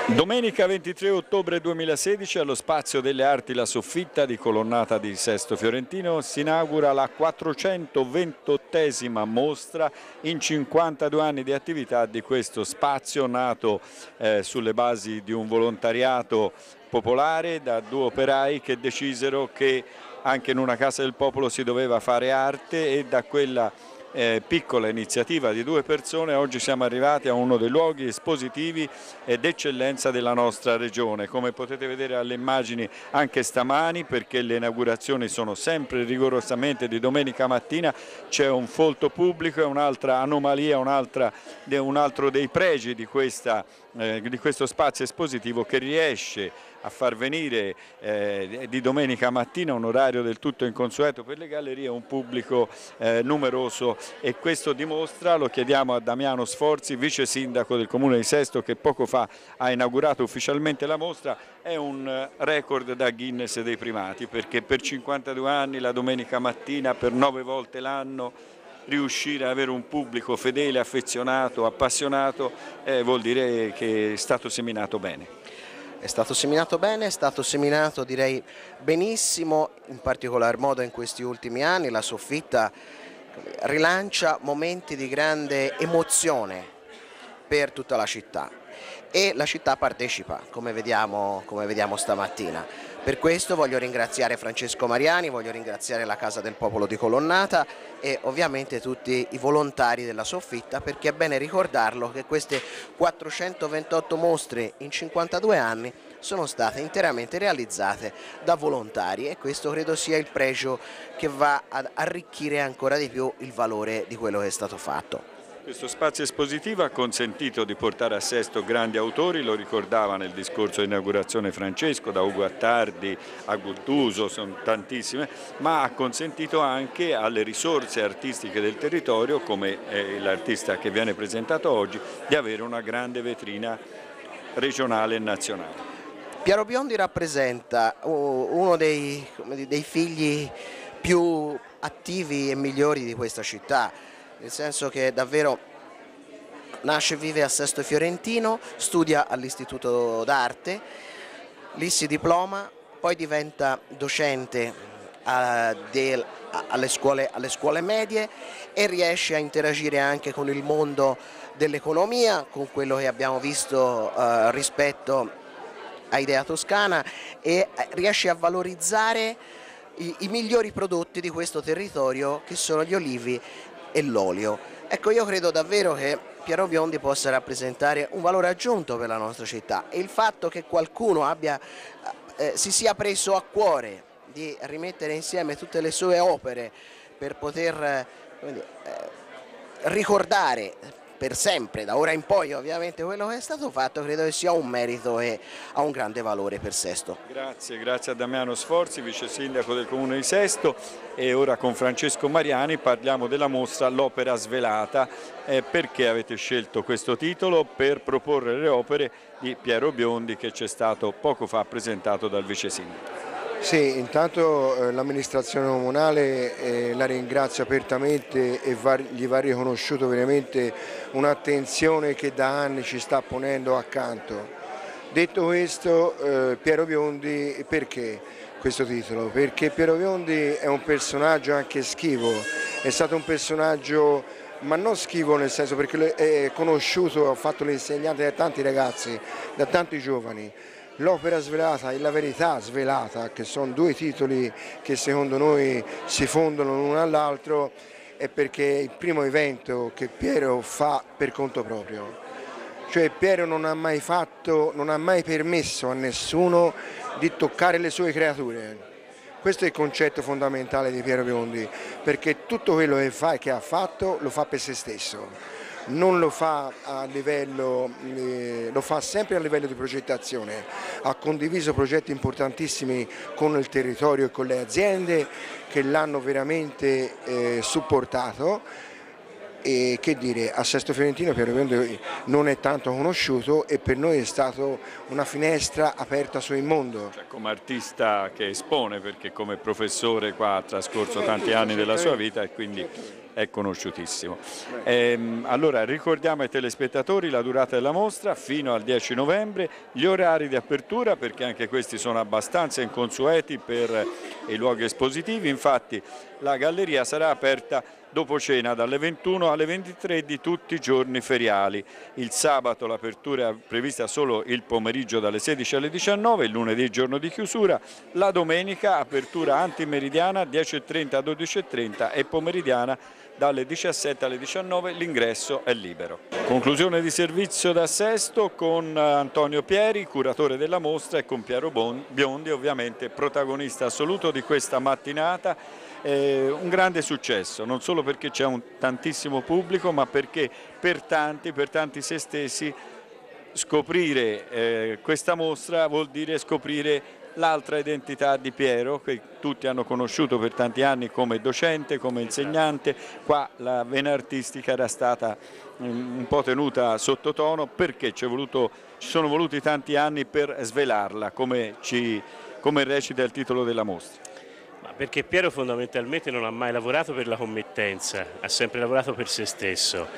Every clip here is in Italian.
Domenica 23 ottobre 2016 allo Spazio delle Arti La Soffitta di Colonnata di Sesto Fiorentino si inaugura la 428esima mostra in 52 anni di attività di questo spazio nato sulle basi di un volontariato popolare da due operai che decisero che anche in una casa del popolo si doveva fare arte e da quella piccola iniziativa di due persone oggi siamo arrivati a uno dei luoghi espositivi d'eccellenza della nostra regione, come potete vedere alle immagini anche stamani, perché le inaugurazioni sono sempre rigorosamente di domenica mattina. C'è un folto pubblico, è un'altra anomalia, un altro dei pregi di questo spazio espositivo che riesce a far venire di domenica mattina, un orario del tutto inconsueto per le gallerie, un pubblico numeroso, e questo dimostra, lo chiediamo a Damiano Sforzi, vice sindaco del comune di Sesto, che poco fa ha inaugurato ufficialmente la mostra, è un record da Guinness dei primati, perché per 52 anni la domenica mattina, per 9 volte l'anno, riuscire ad avere un pubblico fedele, affezionato, appassionato, vuol dire che è stato seminato bene. È stato seminato bene, è stato seminato direi benissimo, in particolar modo in questi ultimi anni. La Soffitta rilancia momenti di grande emozione per tutta la città e la città partecipa, come vediamo stamattina. Per questo voglio ringraziare Francesco Mariani, voglio ringraziare la Casa del Popolo di Colonnata e ovviamente tutti i volontari della Soffitta, perché è bene ricordarlo che queste 428 mostre in 52 anni sono state interamente realizzate da volontari e questo credo sia il pregio che va ad arricchire ancora di più il valore di quello che è stato fatto. Questo spazio espositivo ha consentito di portare a Sesto grandi autori, lo ricordava nel discorso di inaugurazione Francesco, da Ugo Attardi a Guttuso, sono tantissime, ma ha consentito anche alle risorse artistiche del territorio, come l'artista che viene presentato oggi, di avere una grande vetrina regionale e nazionale. Piero Biondi rappresenta uno dei figli più attivi e migliori di questa città, nel senso che davvero nasce e vive a Sesto Fiorentino, studia all'Istituto d'Arte, lì si diploma, poi diventa docente alle scuole medie e riesce a interagire anche con il mondo dell'economia, con quello che abbiamo visto rispetto a Idea Toscana, e riesce a valorizzare i migliori prodotti di questo territorio, che sono gli olivi e l'olio. Ecco, io credo davvero che Piero Biondi possa rappresentare un valore aggiunto per la nostra città, e il fatto che qualcuno si sia preso a cuore di rimettere insieme tutte le sue opere per poter ricordare per sempre, da ora in poi ovviamente, quello che è stato fatto, credo che sia un merito e ha un grande valore per Sesto. Grazie a Damiano Sforzi, vice sindaco del comune di Sesto, e ora con Francesco Mariani parliamo della mostra L'Opera Svelata. Perché avete scelto questo titolo? Per proporre le opere di Piero Biondi, che ci è stato poco fa presentato dal vice sindaco. Sì, intanto l'amministrazione comunale la ringrazio apertamente e gli va riconosciuto veramente un'attenzione che da anni ci sta ponendo accanto. Detto questo, Piero Biondi, perché questo titolo? Perché Piero Biondi è un personaggio anche schivo, è stato un personaggio, ma non schivo nel senso, perché è conosciuto, ha fatto l'insegnante da tanti ragazzi, da tanti giovani. L'Opera Svelata e La Verità Svelata, che sono due titoli che secondo noi si fondono l'uno all'altro, è perché è il primo evento che Piero fa per conto proprio. Cioè Piero non ha mai permesso a nessuno di toccare le sue creature. Questo è il concetto fondamentale di Piero Biondi, perché tutto quello che fa e che ha fatto lo fa per se stesso. Non lo fa a livello, lo fa sempre a livello di progettazione, ha condiviso progetti importantissimi con il territorio e con le aziende che l'hanno veramente supportato, e che dire, a Sesto Fiorentino Piero Biondi non è tanto conosciuto e per noi è stato una finestra aperta sul mondo. Cioè, come artista che espone, perché come professore qua ha trascorso tanti anni della sua vita e quindi è conosciutissimo. Allora ricordiamo ai telespettatori la durata della mostra fino al 10 novembre, gli orari di apertura, perché anche questi sono abbastanza inconsueti per i luoghi espositivi. Infatti la galleria sarà aperta dopo cena dalle 21 alle 23 di tutti i giorni feriali. Il sabato l'apertura è prevista solo il pomeriggio dalle 16 alle 19, il lunedì giorno di chiusura, la domenica apertura antimeridiana 10:30 a 12:30 e pomeridiana dalle 17 alle 19, l'ingresso è libero. Conclusione di servizio da Sesto con Antonio Pieri, curatore della mostra, e con Piero Biondi, ovviamente protagonista assoluto di questa mattinata. Un grande successo, non solo perché c'è un tantissimo pubblico, ma perché per tanti se stessi scoprire questa mostra vuol dire scoprire l'altra identità di Piero, che tutti hanno conosciuto per tanti anni come docente, come insegnante. Qua la vena artistica era stata un po' tenuta sottotono perché ci sono voluti tanti anni per svelarla, come recita il titolo della mostra. Perché Piero fondamentalmente non ha mai lavorato per la committenza, ha sempre lavorato per se stesso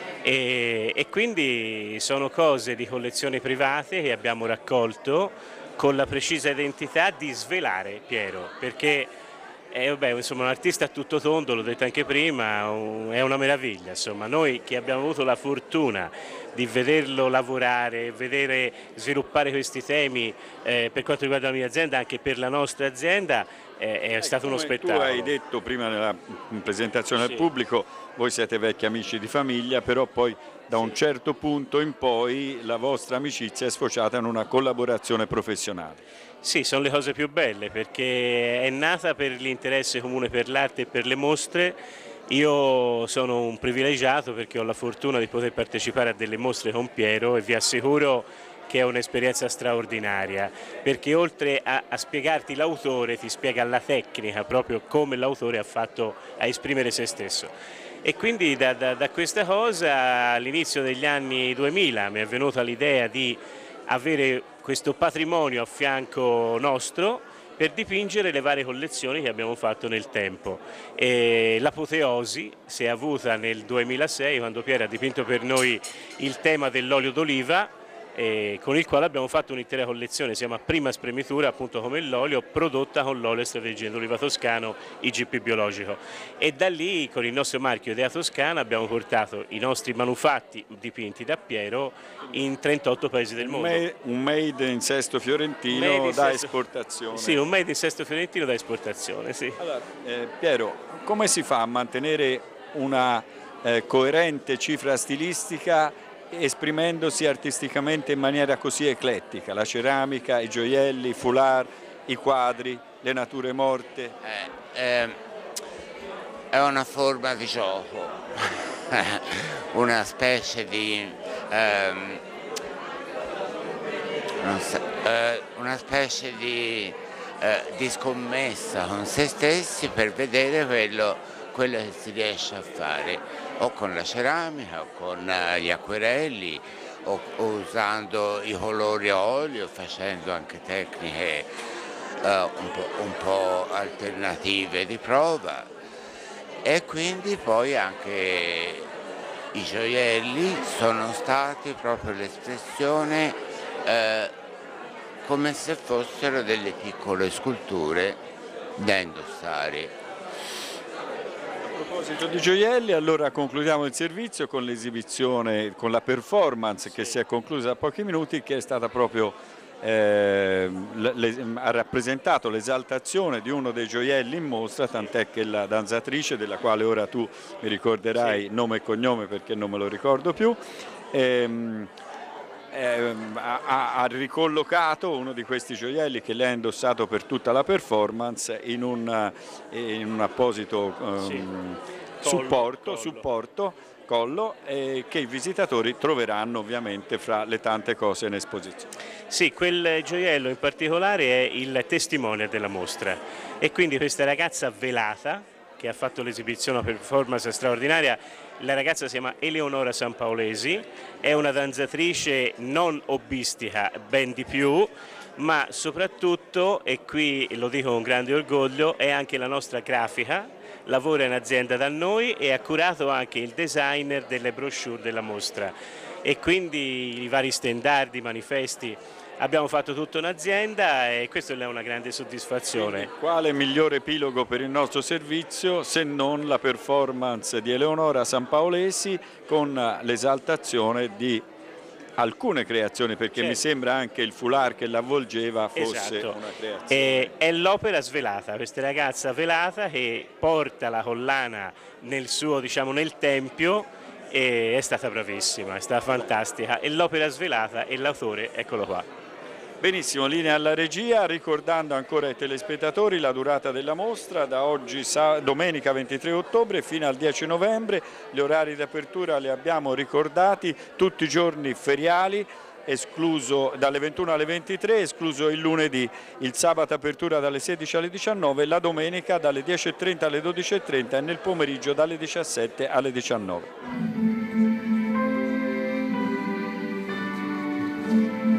e quindi sono cose di collezioni private che abbiamo raccolto con la precisa identità di svelare Piero, perché insomma, un artista a tutto tondo, l'ho detto anche prima, è una meraviglia. Insomma, noi che abbiamo avuto la fortuna di vederlo lavorare, vedere sviluppare questi temi per quanto riguarda la mia azienda, anche per la nostra azienda, è stato uno spettacolo. Tu hai detto prima nella presentazione al pubblico, voi siete vecchi amici di famiglia, però poi da un certo punto in poi la vostra amicizia è sfociata in una collaborazione professionale. Sì, sono le cose più belle, perché è nata per l'interesse comune per l'arte e per le mostre. Io sono un privilegiato perché ho la fortuna di poter partecipare a delle mostre con Piero e vi assicuro che è un'esperienza straordinaria, perché oltre a spiegarti l'autore ti spiega la tecnica, proprio come l'autore ha fatto a esprimere se stesso. E quindi da questa cosa all'inizio degli anni 2000 mi è venuta l'idea di avere questo patrimonio a fianco nostro per dipingere le varie collezioni che abbiamo fatto nel tempo. L'apoteosi si è avuta nel 2006 quando Piero ha dipinto per noi il tema dell'olio d'oliva, con il quale abbiamo fatto un'intera collezione, si chiama Prima Spremitura, appunto come l'olio, prodotta con l'olio extravergine d'oliva toscano IGP biologico, e da lì con il nostro marchio Idea Toscana abbiamo portato i nostri manufatti dipinti da Piero in 38 paesi del mondo. Un made in Sesto Fiorentino da esportazione. Sì, un made in Sesto Fiorentino da esportazione, sì. Allora, Piero, come si fa a mantenere una coerente cifra stilistica esprimendosi artisticamente in maniera così eclettica? La ceramica, i gioielli, i foulard, i quadri, le nature morte. È una forma di gioco, una specie di scommessa con se stessi per vedere quello che si riesce a fare, o con la ceramica, o con gli acquerelli, o usando i colori a olio, facendo anche tecniche un po' alternative di prova. E quindi poi anche i gioielli sono stati proprio l'espressione come se fossero delle piccole sculture da indossare. A proposito di gioielli, allora concludiamo il servizio con l'esibizione, con la performance che si è conclusa a pochi minuti, che è stata proprio ha rappresentato l'esaltazione di uno dei gioielli in mostra, tant'è che la danzatrice, della quale ora tu mi ricorderai nome e cognome perché non me lo ricordo più, ha ricollocato uno di questi gioielli che lei ha indossato per tutta la performance in un apposito collo che i visitatori troveranno ovviamente fra le tante cose in esposizione. Sì, quel gioiello in particolare è il testimone della mostra, e quindi questa ragazza velata che ha fatto l'esibizione, una performance straordinaria, La ragazza si chiama Eleonora Sampaolesi, è una danzatrice non hobbistica, ben di più, ma soprattutto, e qui lo dico con grande orgoglio, è anche la nostra grafica, lavora in azienda da noi e ha curato anche il designer delle brochure della mostra, e quindi i vari stendardi, i manifesti. Abbiamo fatto tutta un'azienda e questo è una grande soddisfazione. Quindi, quale migliore epilogo per il nostro servizio se non la performance di Eleonora Sampaolesi con l'esaltazione di alcune creazioni, perché certo, mi sembra anche il foulard che l'avvolgeva fosse esatto, una creazione. è l'opera svelata, questa ragazza velata che porta la collana nel suo, diciamo, nel tempio, e è stata bravissima, è stata fantastica, e l'opera svelata e l'autore, eccolo qua. Benissimo, linea alla regia, ricordando ancora ai telespettatori la durata della mostra da oggi domenica 23 ottobre fino al 10 novembre, gli orari di apertura li abbiamo ricordati, tutti i giorni feriali, escluso dalle 21 alle 23, escluso il lunedì, il sabato apertura dalle 16 alle 19, la domenica dalle 10:30 alle 12:30 e nel pomeriggio dalle 17 alle 19.